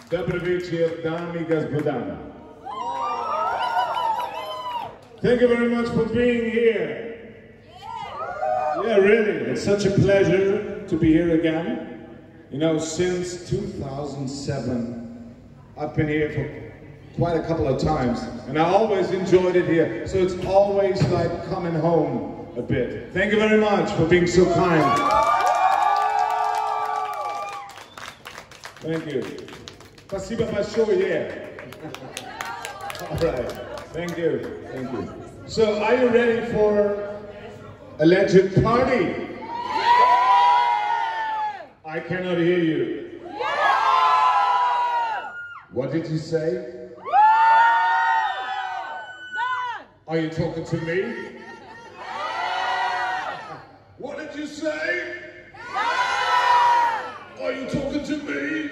Dobry wieczór, dami i gospodami. Thank you very much for being here. Yeah, really, it's such a pleasure to be here again. You know, since 2007, I've been here for quite a couple of times, and I always enjoyed it here. So it's always like coming home a bit. Thank you very much for being so kind. Thank you. Спасибо большое. All right. Thank you. Thank you. So, are you ready for a legend party? I cannot hear you. What did you say? Are you talking to me? What did you say? Are you talking to me?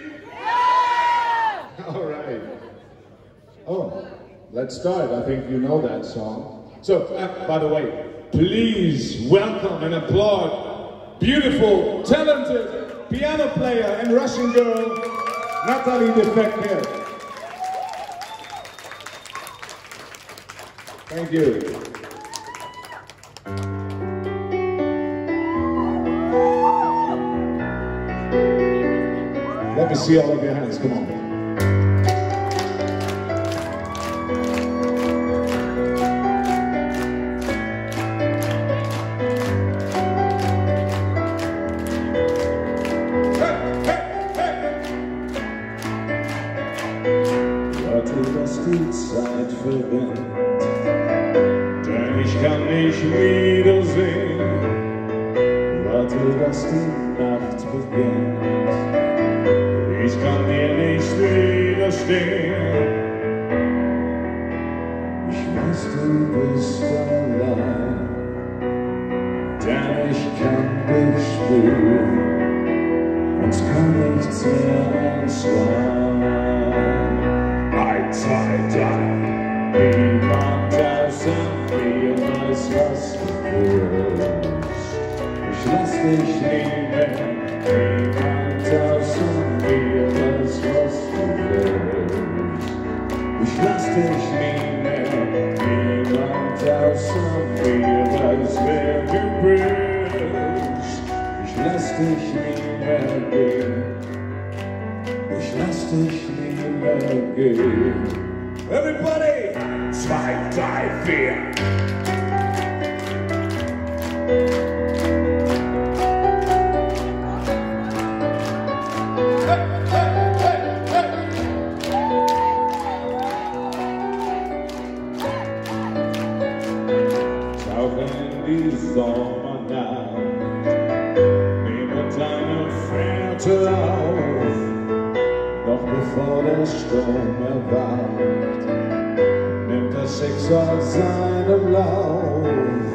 All right. Oh, let's start. I think you know that song. So, by the way, please welcome and applaud beautiful, talented piano player and Russian girl, Natalie Defekter. Thank you. Let me see all of your hands, come on. Die Zeit verrinnt, denn ich kann nicht wiedersehen. Warte, dass die Nacht beginnt, ich kann dir nicht widerstehen. Ich weiß, du bist allein, denn ich kann dich spüren, uns kann nichts mehr entschlagen. Zwei, drei, niemand außer mir weiß, was du willst. Ich lass dich nie mehr, niemand außer mir weiß, was du willst. Ich lass dich nie mehr, niemand außer mir weiß, wer du bist. Ich lass dich nie mehr gehen, ich lass dich nie mehr gehen. Everybody! 2, 3, 4. Tauche in die Sommernacht, nehme deine Fährte auf, noch bevor der Sturm erwacht, nimmt das Schicksal seinen Lauf.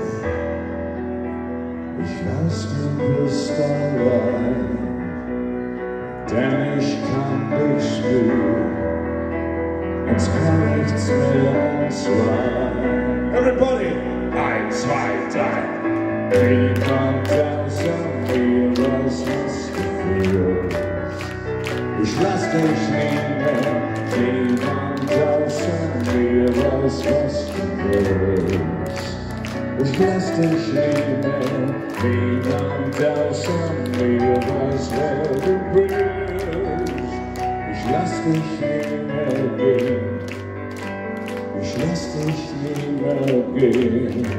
Ich weiß, du bist allein, denn ich kann dich spüren, uns kann nichts mehr entzweien. Everybody! 1, 2, 3. Niemand außer mir weiß, was du fühlst. Ich lass dich nie mehr, niemand außer mir weiß, was du willst. Ich lass dich nie mehr, niemand außer mir weiß, wer du bist. Ich lass dich nie mehr gehen, ich lass dich nie mehr gehen.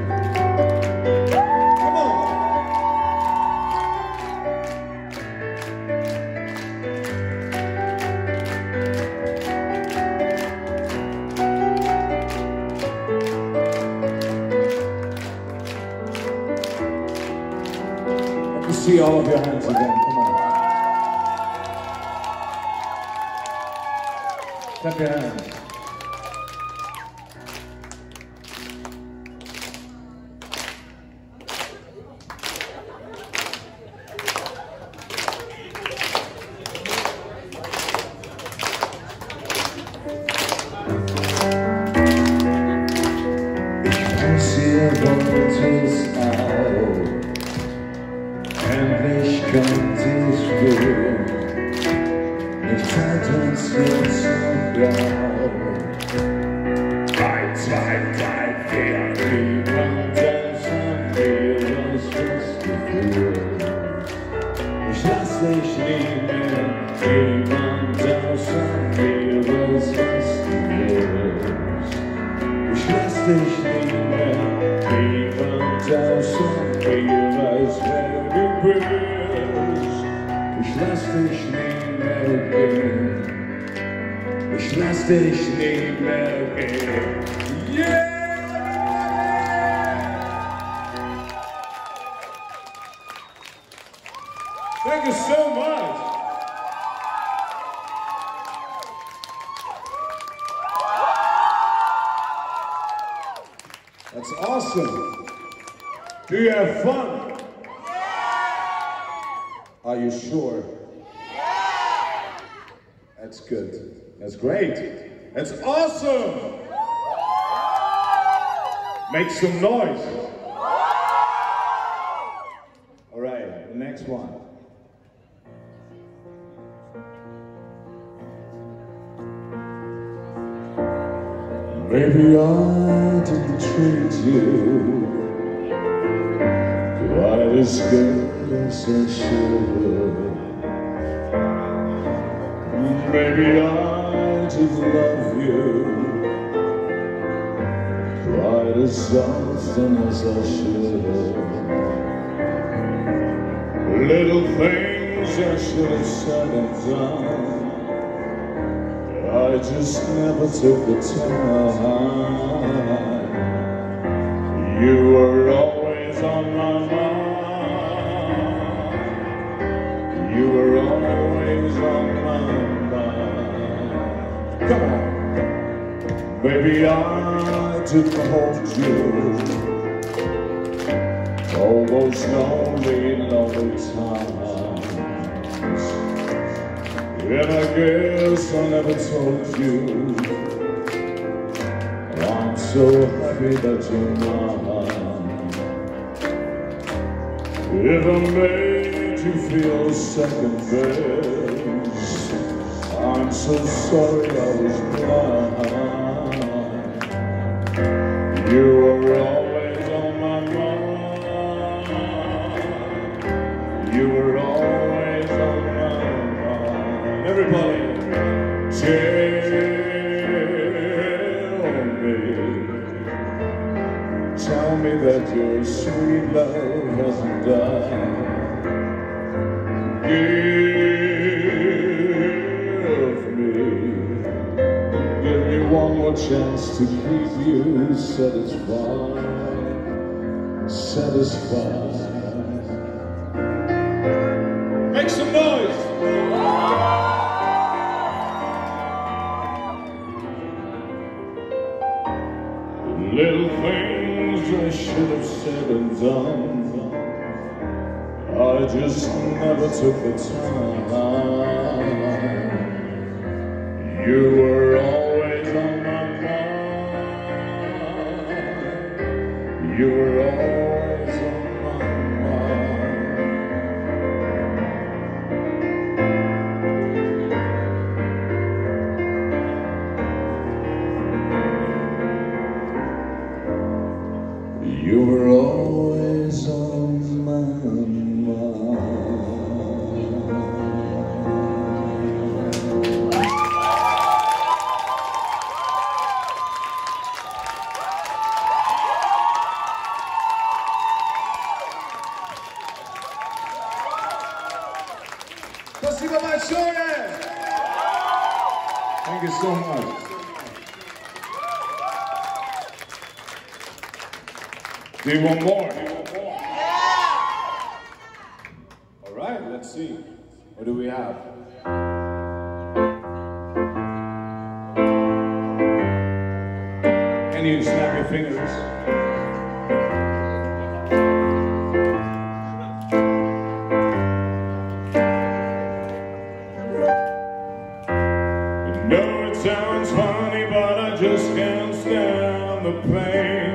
See all of your hands again, come on. Clap your hands. Ich weiß, ihr wollt es auch. Endlich könnt ihr spüren, nicht Zeit uns Ich lass dich nie mehr gehen. Yeah! Thank you so much. That's awesome. Do you have fun? Are you sure? That's good. That's great. That's awesome. Make some noise. All right, the next one. Maybe I didn't treat you quite as good as I should. Maybe I didn't love you quite as often as I should. Little things I should have said and done, I just never took the time. You were always on my mind. You were always on my mind. Come on. Baby, I didn't hold you all those lonely, lonely times. And I guess I never told you I'm so happy that you're mine. If I made you feel second best, I'm so sorry I was blind. You were always on my mind. You were always on my mind. Everybody, tell me that your sweet love hasn't died. Give me one more chance to keep you satisfied, satisfied. Make some noise! Little things I should have said and done, I just never took the time. You were always on my mind. You were always on my mind. You were always on my mind. Спасибо большое! Thank you so much. Do you want more? All right, let's see. What do we have? Can you snap your fingers? You know it sounds funny, but I just can't stand the pain.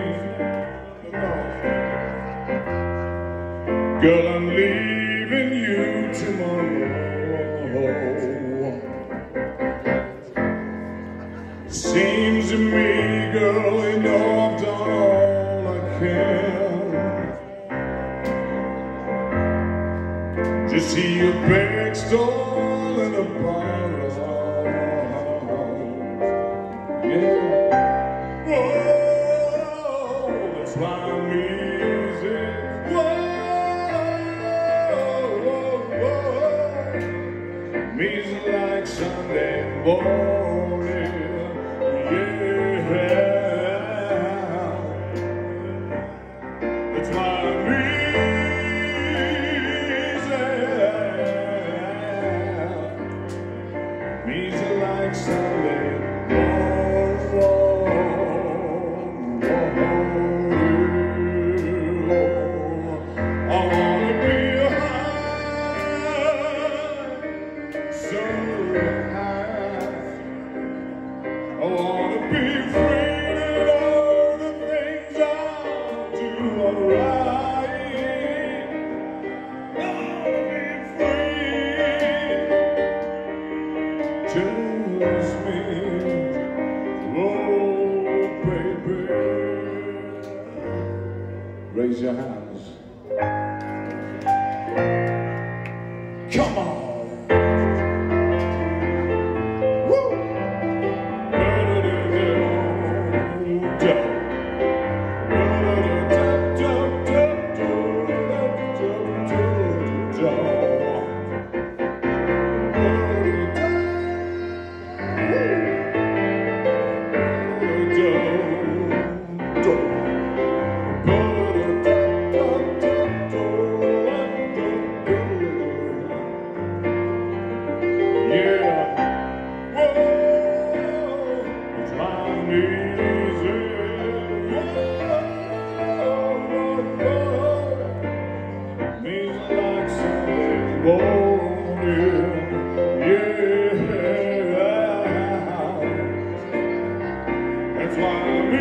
Girl, I'm leaving you tomorrow. seems to me, girl, you know I've done all I can. Just see your big stall in a bar. Yeah. Whoa, that's why I'm easy. Whoa, music like Sunday morning. That's why I'm easy. Music like Sunday morning. I wanna be high, so high. I wanna be free and all the things I'll do alright. I wanna be free, just me, oh baby. Raise your hands. Come on. That's why I'm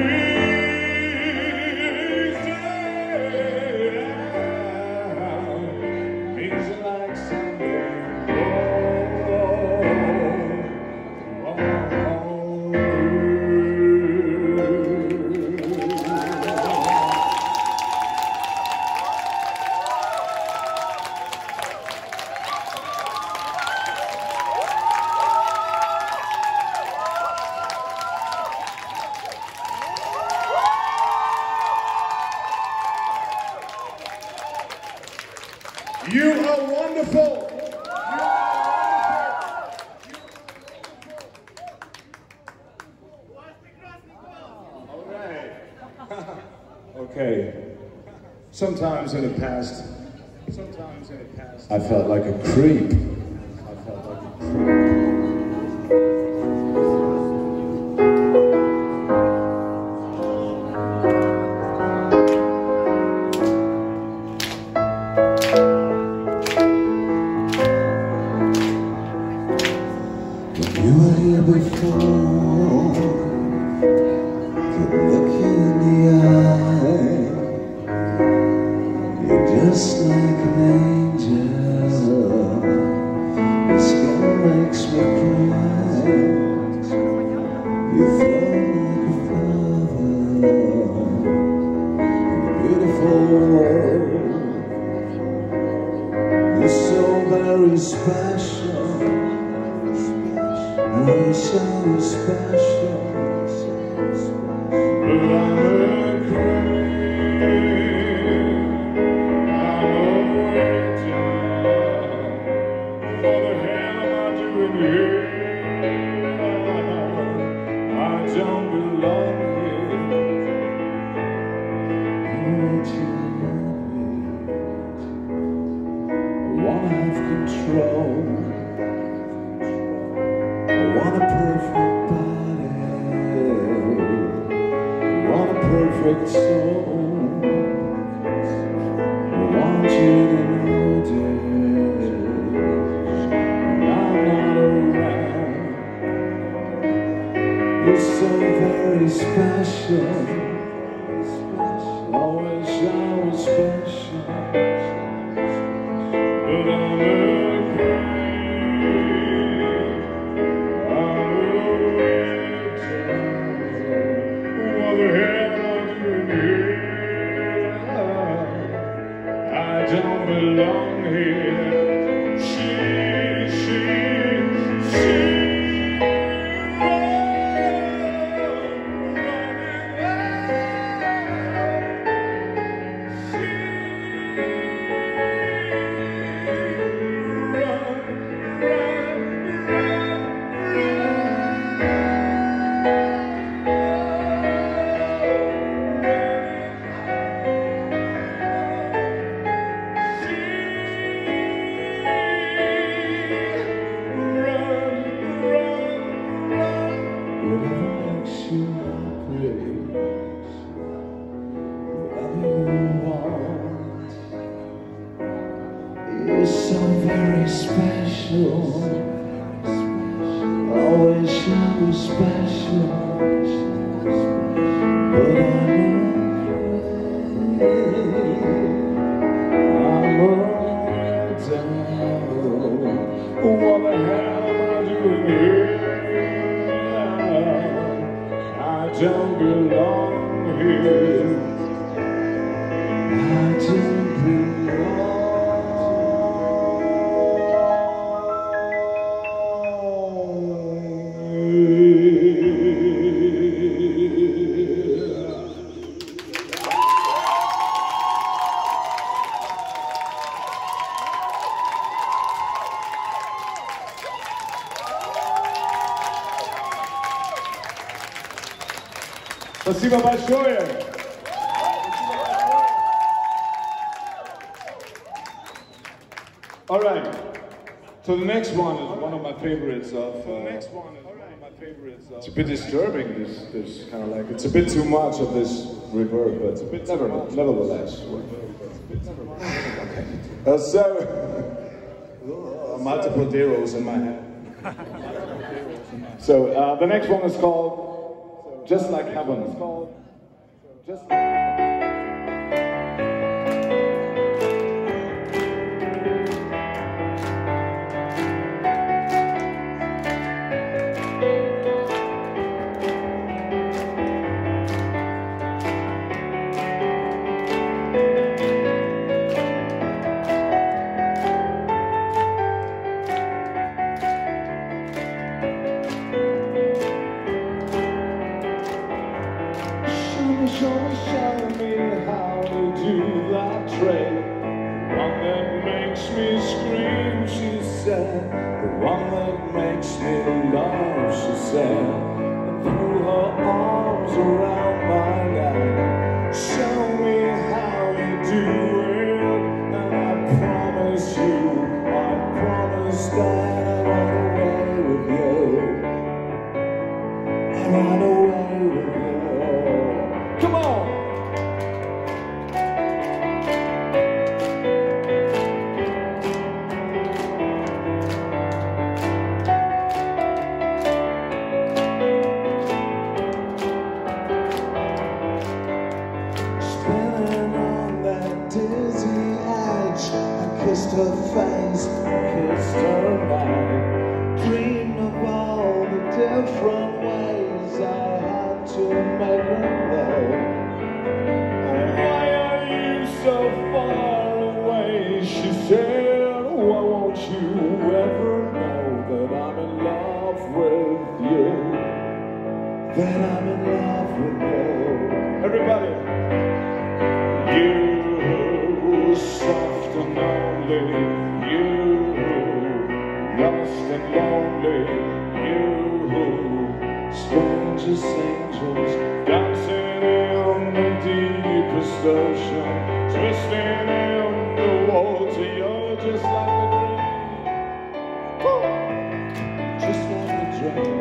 easy. Easy like Sunday. You are wonderful. All right. Okay. Sometimes in the past, I felt like a creep. You were here before, could look you in the eye. You're just like an angel, your skin makes me cry. You flow like a flower in a beautiful world. You're so very special. I wish I was special, but I'm a creep. I'm a waiter. What the hell am I doing here? I don't belong here. won't you love me? I wanna have control. I want a perfect body. I want a perfect soul. I want you to notice when I'm not around. You're so very special. I wish I was special. But I'm a creep. I'm a waiter. was special, but I'm all down. What the hell am I doing here? I don't belong here. I don't belong. Спасибо большое. All right. So the next one is one of my favorites of. It's a bit disturbing. This kind of like it's a bit too much of this reverb, but nevertheless. Okay. So multiple zeros in my head. So the next one is called Just Like Heaven. Just like Show me how to do that trick. The one that makes me scream, she said. The one that makes me love, she said. And threw her arms around my neck. Show me how you do it. And I promise that I run away with you. I run away with you. Come on! Spinning on that dizzy edge, I kissed her face, kissed her neck. Dreamed of all the different ways I had to make her know. Why are you so far away? She said, why won't you ever know that I'm in love with you? That I'm in love with you. Everybody! You, soft and lonely. You, lost and lonely. You, strangest angels dancing in the deepest ocean, twisting in the water. You're just like a dream. Woo! Just like a dream.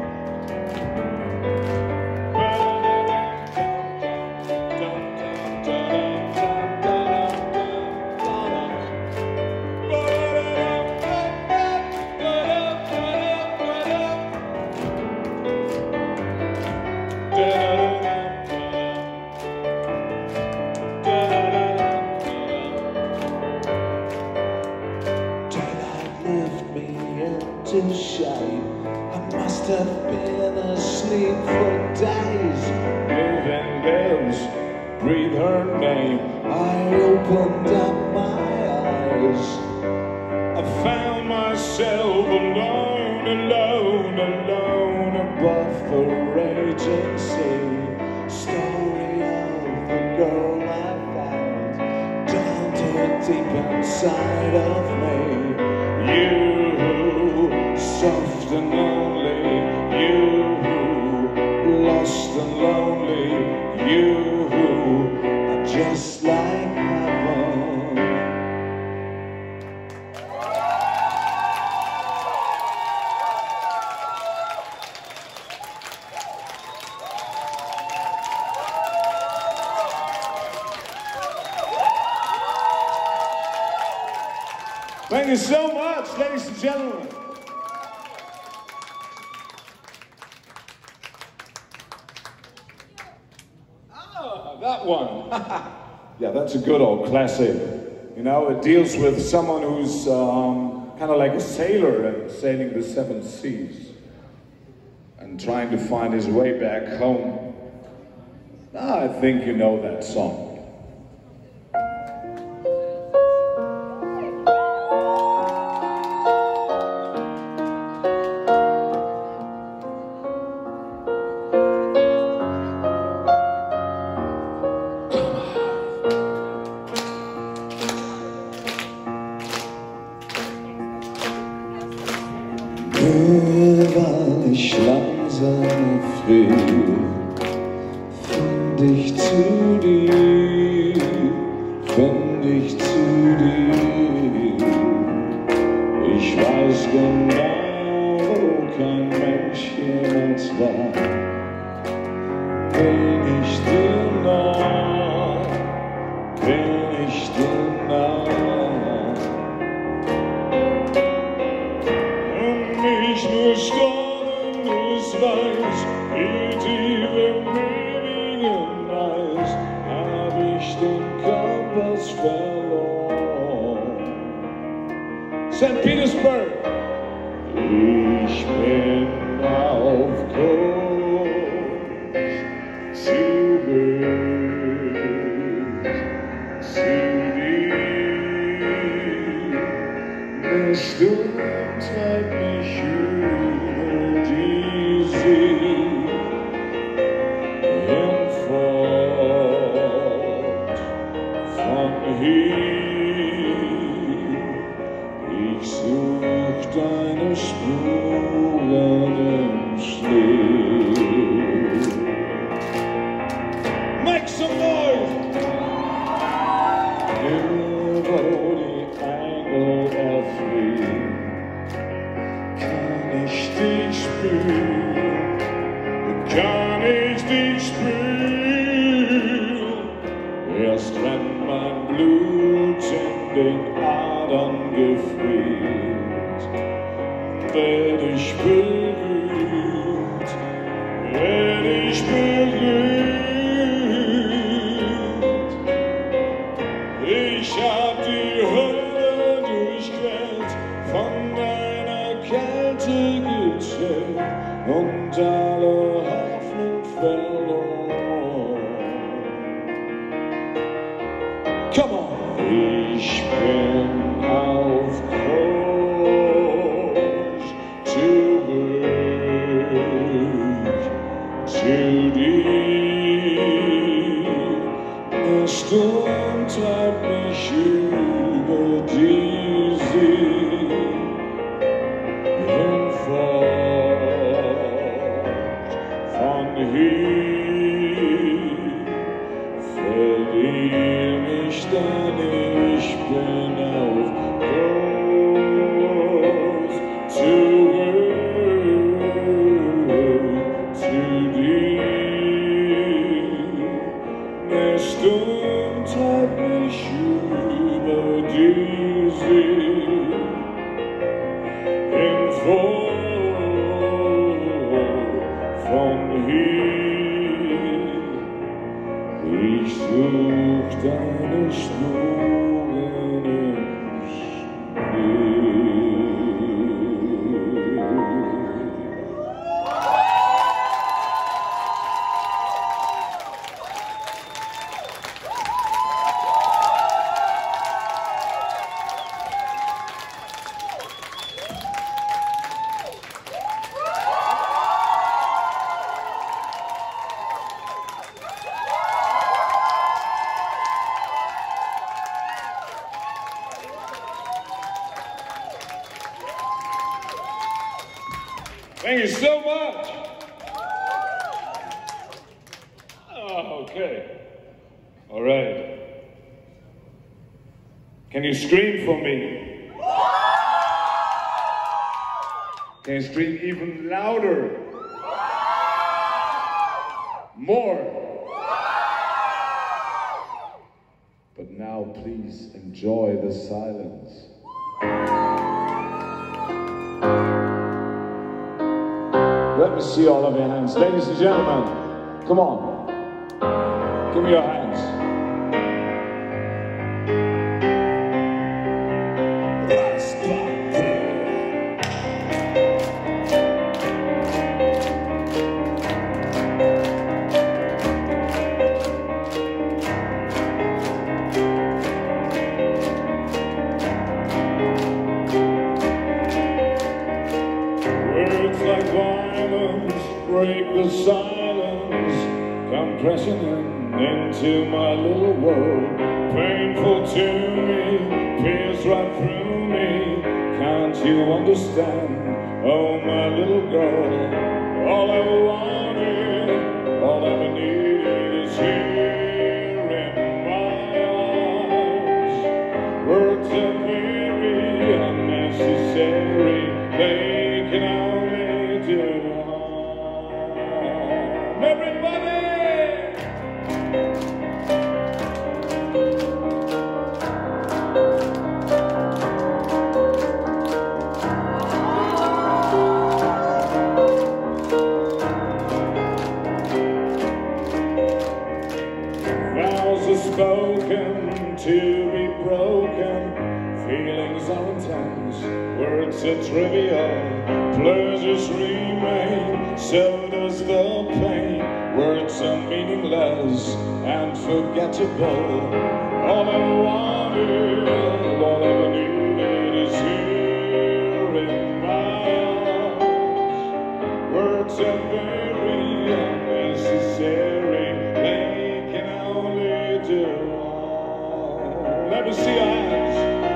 To shade, I must have been asleep for days. Living lives, breathe her name. I opened up my eyes. I found myself alone, alone, alone above the raging sea. Story of the girl I found, down to deep inside of me. You, soft and lonely, you, lost and lonely, you, are just like heaven. Thank you so much, ladies and gentlemen. That one. Yeah, that's a good old classic. You know, it deals with someone who's kind of like a sailor and sailing the seven seas and trying to find his way back home. I think you know that song. Nur weil ich langsam friere, find ich zu dir, find ich zu dir. Ich weiß genau, wo kein Mensch jemals war. Bin ich dir nah, bin ich dir nah. Nicht nur Sternen ist weiß, wie tief im ewigen Eis, hab ich den Kompass verloren. St. Petersburg. Ich bin auf Kurs zurück zu dir. Der Sturm treibt mich über die See hinfort von hier. Ich such deine Spuren im Schnee. Make some noise! Nur wo die Engel erfliehen, kann ich dich spüren, Kann ich dich spüren? erst wenn mein Blut in den Adern gefriert, werd ich berührt, werd ich berührt. Ich hab die Hölle durchquert, Von deiner Kälte gezählt und alle Hoffnung verloren. come on! Ich bin auf Kurs zurück zu dir. Der Sturm treibt mich über die See hinfort von hier. Verlier mich, denn ich bin auf Kurs zurück zu dir. Der Sturm treibt mich über die See hinfort von hier. Ich such deine Spuren im Schnee. Thank you so much. Oh, okay. All right. Can you scream for me? Can you scream even louder? More. But now please enjoy the silence. Let me see all of your hands. Ladies and gentlemen, come on. Give me your hands. Words like violence break the silence, come crashing into my little world. Painful to me, pierce right through me. Can't you understand? Oh, my little girl. All I ever wanted, all I ever needed is here in my arms. Words are very unnecessary. They can only do harm. Everybody! Vows are spoken to be broken. Feelings are intense, words are trivial. Pleasures remain, so does the pain. Words are meaningless and forgettable. All I wanted, all I ever needed is here in my arms. Words are very unnecessary. They can only do harm. Let me see your hands.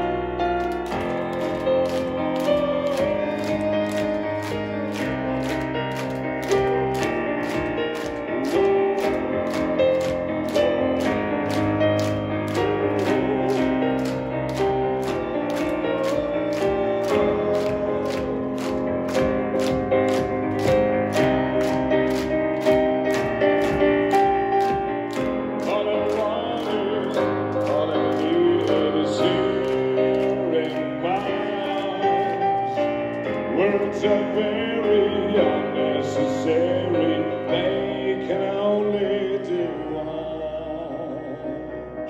Words are very unnecessary. They can only do harm.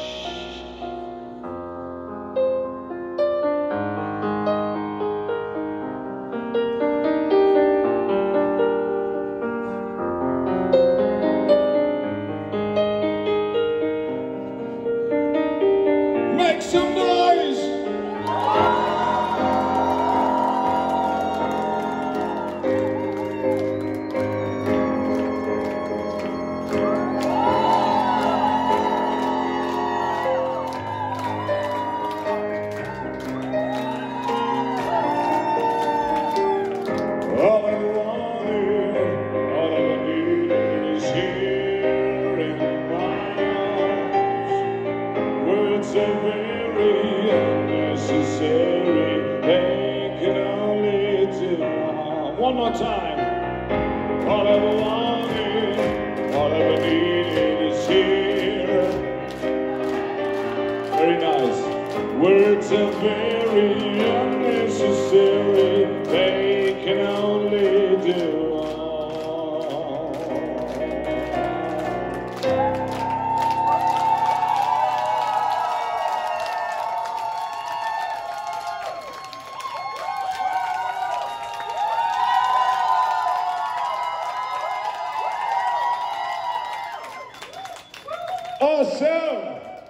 Make some noise! All I wanted, all I needed is here in my arms. Words are very unnecessary. They can only do harm. One more time. All I wanted, all I needed is here. Very nice. Words are very unnecessary. They can only do harm. Awesome!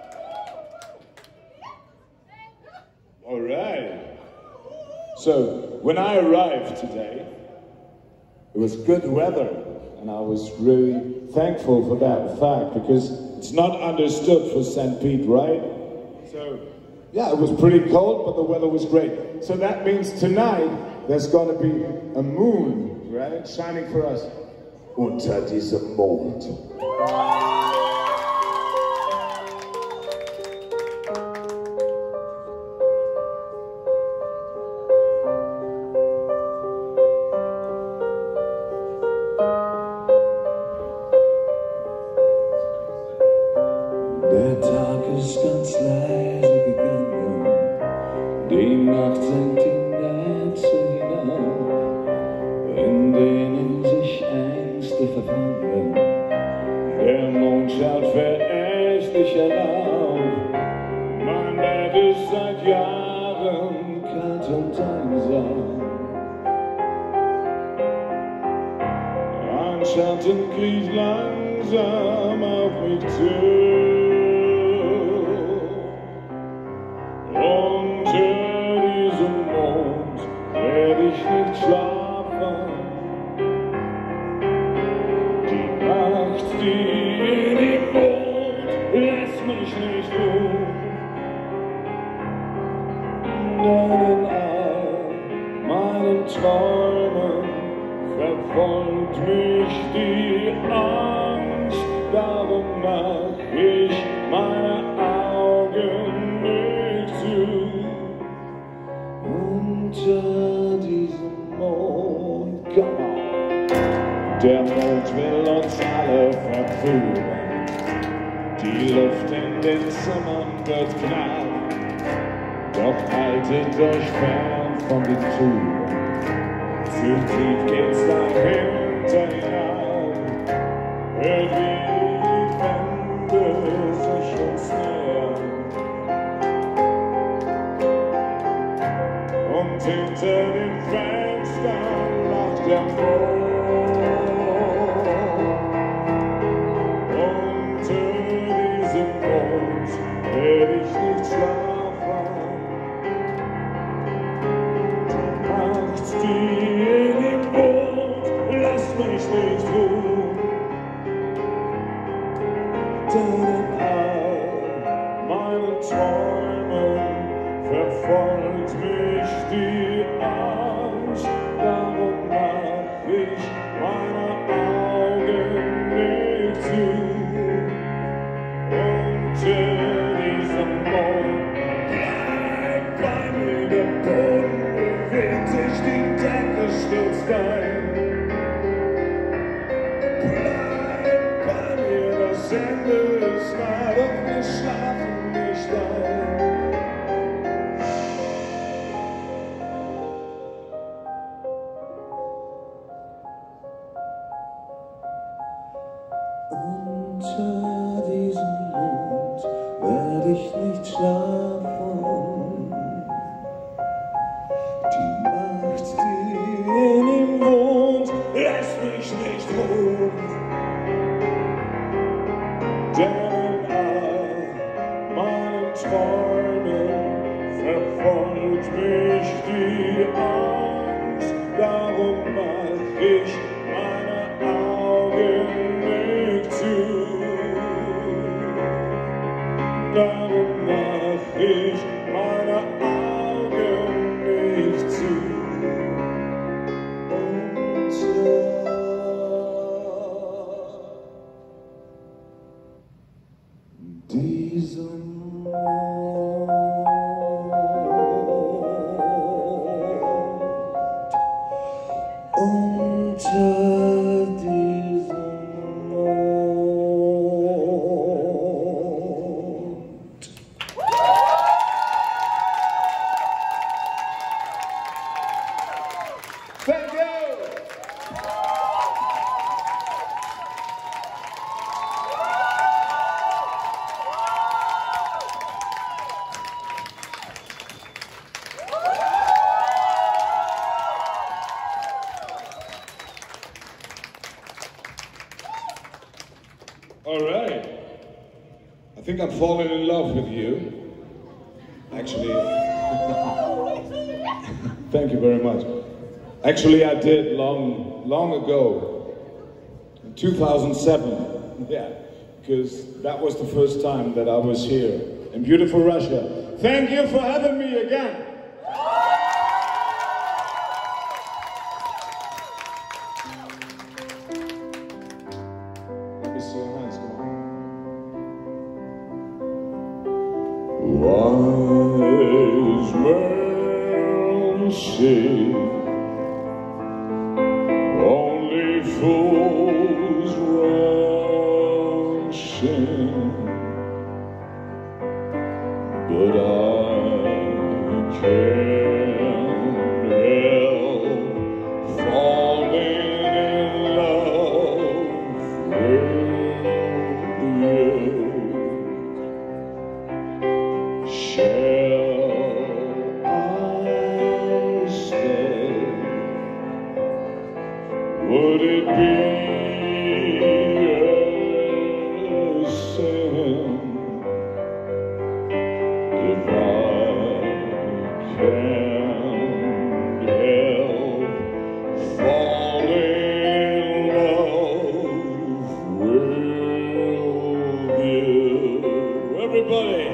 All right. So, when I arrived today, it was good weather, and I was really thankful for that fact, because it's not understood for St. Pete, right? So, yeah, it was pretty cold, but the weather was great. So that means tonight, there's gonna be a moon, right, shining for us. Unter diesem Mond. Der Tag ist ganz leise gegangen, die Nacht senkt die Netze hinein, in denen sich Ängste verfangen. Der Mond herauf. Mein Bett ist seit Jahren kalt und einsam. Ein Schatten kriecht langsam auf mich zu. Unter diesem Mond werde ich nicht schlafen. Die Nacht, die in dem Mond lässt mich nicht ruhen. Denn in all meinen Träumen verfolgt mich die Angst, darum mach ich meine Augen nicht zu. Unter diesem Mond, come on. Der Mond will uns alle verführen. Die Luft in den Zimmern wird knapp. Doch haltet euch fern von den Türen. Zu tief geht's dahinter hinab. Hört wie die Wände sich uns nähern. Und hinter den Fenstern lacht der Mond. Unter diesem Mond werd ich nicht schlafen. Die Nacht, die in dem Mond lässt mich nicht ruhen. Denn in all meinen Träumen verfolgt mich die Angst, darum mach ich meine Augen nicht zu. Unter diesem Mond bleibt bei mir der Boden, bewegt sich die Decke, stürzt ein. Bleibt bei mir, das Ende ist nah, doch wir schlafen nicht ein. Unter diesem Mond werde ich nicht schlafen. Die Macht, die in dem Mond lässt mich nicht ruhen. Denn in all meinen Träumen verfolgt mich die Angst, darum mach ich meine Augen nicht zu. Darum mach ich meine Augen nicht zu. Unter diesem Mond. Unter diesem Mond. Thank you! All right. I think I'm falling in love with you. Actually, thank you very much. Actually, I did long ago, in 2007. Yeah, because that was the first time that I was here in beautiful Russia. Thank you for having me again. Let me see your hands, come on. Wise men say only fools rush in, but I can't help falling in love with you. Would it be a sin if I can't help falling in love with you? Everybody!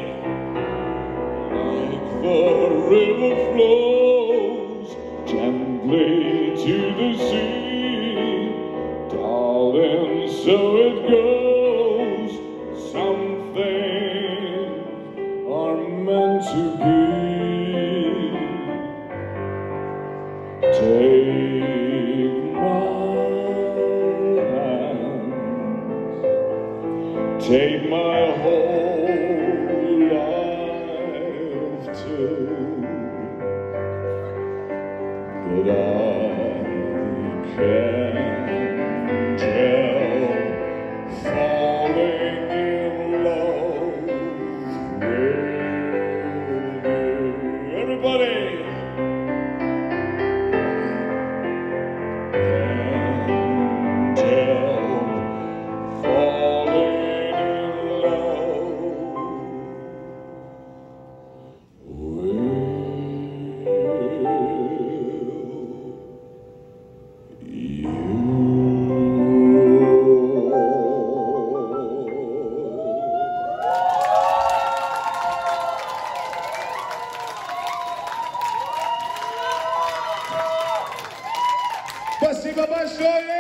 Like the river flows gently to the sea, darling, so it goes. Some things are meant to be. Take my hand, take my whole life too, but I can't help falling in love with you. Everybody! Can't help falling in love with you. Спасибо большое!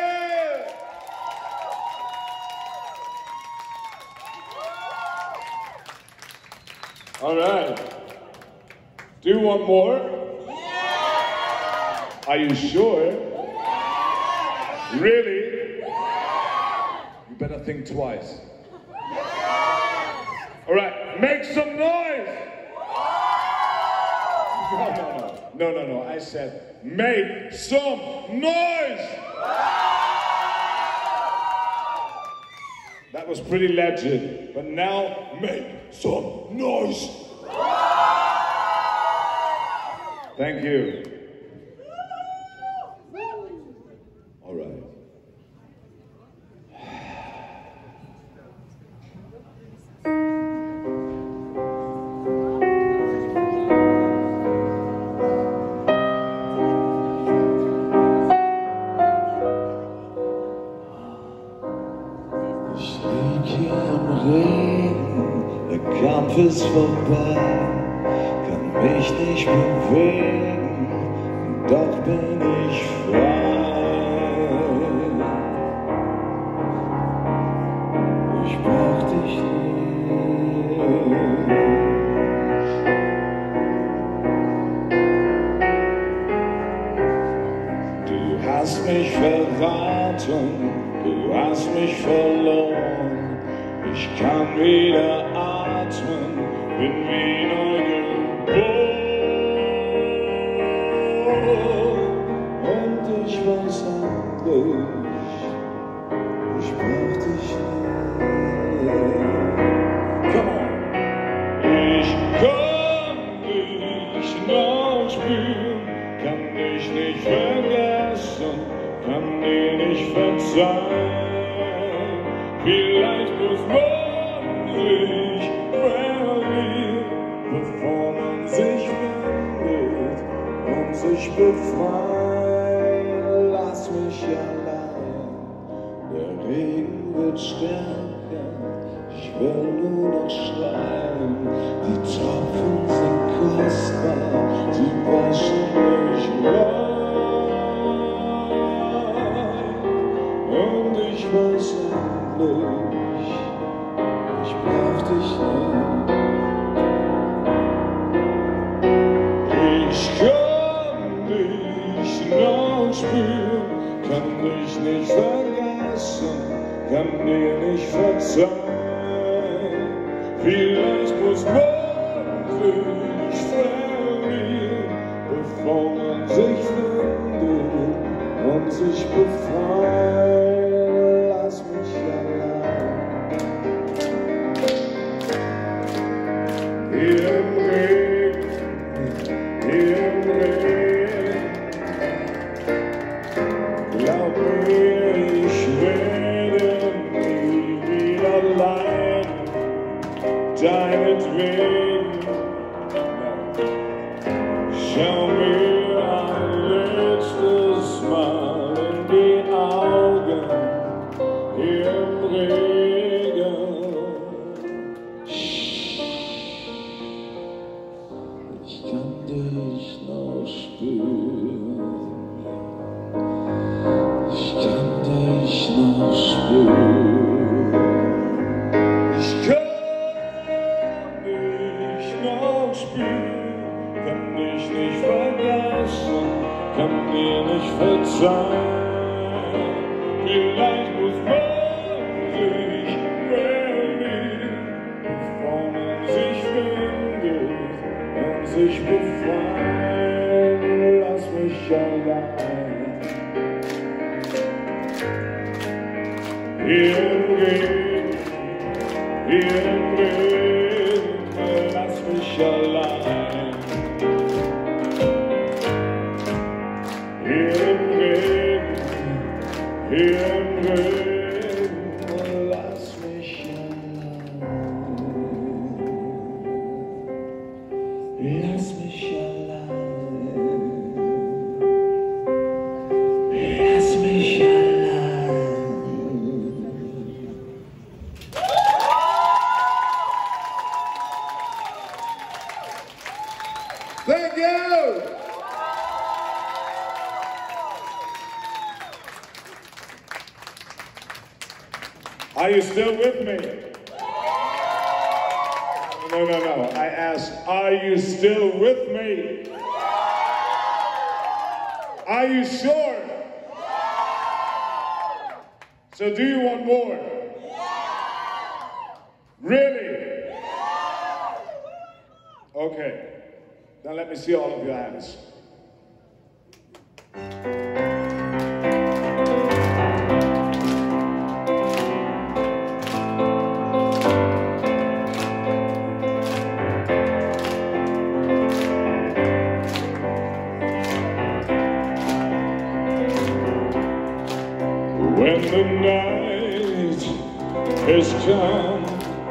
All right. Do you want more? Yeah. Are you sure? Yeah. Really? Yeah. You better think twice. Yeah. All right, make some noise. No. I said make some noise. That was pretty legend, but now make some noise. Thank you. All right. Ich lieg hier im Regen, der Kampf ist vorbei, kann mich nicht bewegen, doch bin ich frei. Ich brauch dich nicht. Du hast mich verraten, du hast mich verloren, ich kann wieder atmen, bin wie neu geboren. Und ich weiß endlich, ich brauch dich nicht. Come on! Ich kann dich noch spüren, kann dich nicht vergessen, kann dir nicht verzeihen. Vielleicht muss man sich verlieren, bevor man sich findet und sich befreit. Lass mich allein, der Regen wird stärker, ich will nur noch schreien. Die Tropfen sind kostbar, sie waschen mich rein. Und ich weiß endlich, ich brauch dich nicht. Ich kann dich noch spüren, kann dich nicht vergessen, kann dir nicht verzeihen. Vielleicht muss man sich verlieren, bevor man sich findet und sich befreit. Lass mich allein. Hier im Regen, hier im Regen, glaub mir, between. Show me ein letztes Mal in die Augen im Regen. Ich kann dich noch spüren. Ich kann dich noch spüren. Ich kann dich noch spüren. Kann dich nicht vergessen, kann dir nicht verzeihen. Vielleicht muss man sich verlieren, bevor man sich findet und sich befreien. Lass mich allein. Hier im Regen, lass mich allein. Hier im Regen, lass mich allein. Lass mich allein. Lass mich allein. Thank you! Are you still with me? No. I asked, are you still with me? Are you sure? So do you want more? Really? Okay. Now let me see all of your hands. When the night has come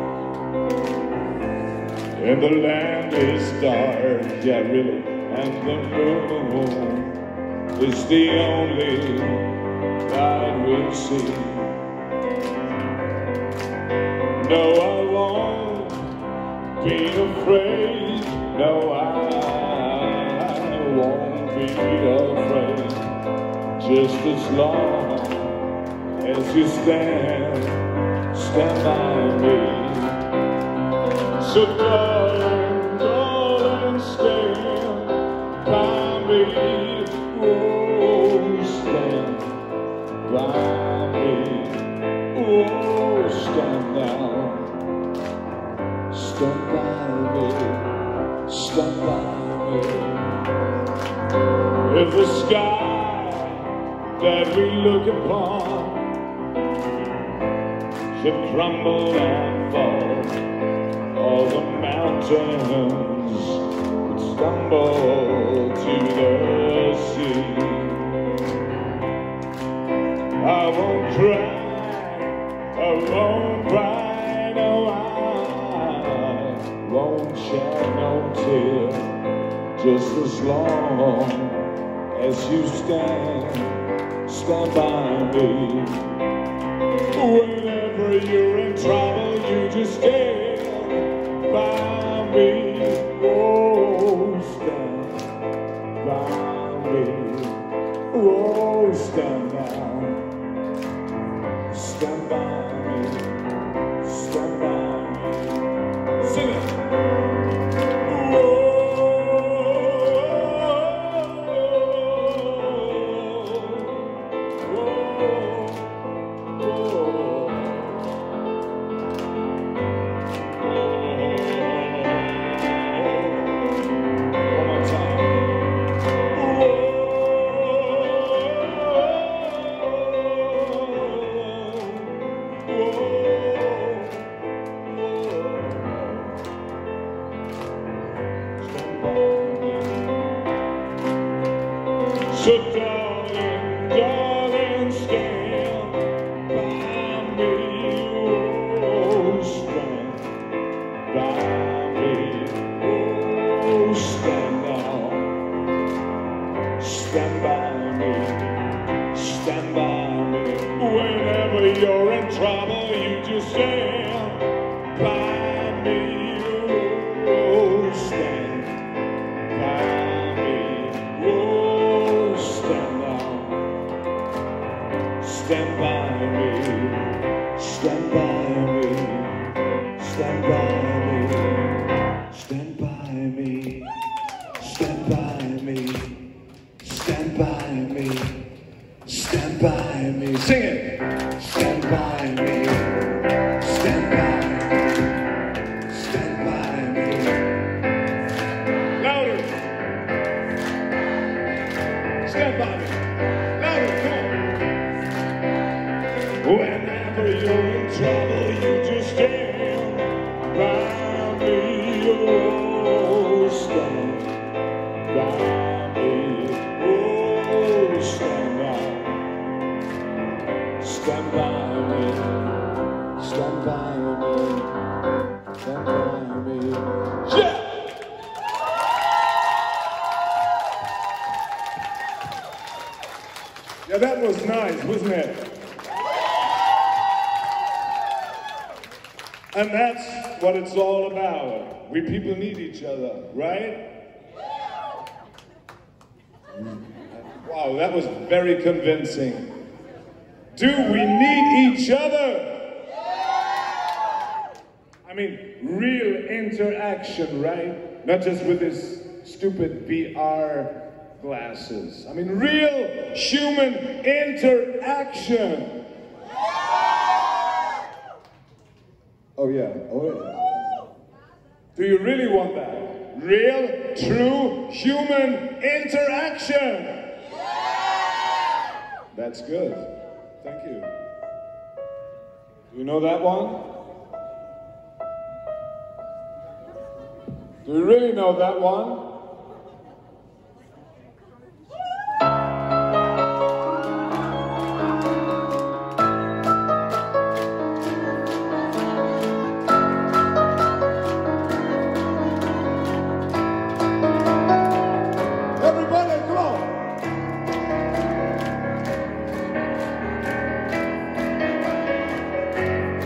and the land is dark, yeah really, and the moon is the only light we'll see. No, I won't be afraid. No, I won't be afraid. Just as long as you stand by me. So darling, stand by me. Oh, stand by me. Oh, stand down. Stand by me. Stand by me. If the sky that we look upon should crumble and fall, all the mountains would stumble to the sea. I won't cry, I won't cry, no, I won't shed no tear, just as long as you stand by me. Whenever you're in trouble, you just stand by me. Oh, stand by me. Oh, stand down. Stand by me. Stand by me. Sing it. stand by me. Whenever you're in trouble, you just stand by me. Oh, stand by me. Oh, stand now. Stand by me. Stand by me. Stand by me. Stand by me. Stand by me. Stand by me. Stand by me. Sing it. Stand by me. Stand by me. Stand by me. Louder. Stand by me. Louder. Come on. Whenever you're in trouble, you just stand by me. Oh, stand by me. Oh, stand by. Stand by me. Stand by me. Stand by me. Yeah! Yeah, that was nice, wasn't it? And that's what it's all about. We people need each other, right? Wow, that was very convincing. Do we need each other? I mean, real interaction, right? Not just with this stupid VR glasses. I mean, real human interaction. Oh yeah, oh yeah. Do you really want that? Real, true, human interaction. That's good. Thank you. Do you know that one? Do you really know that one?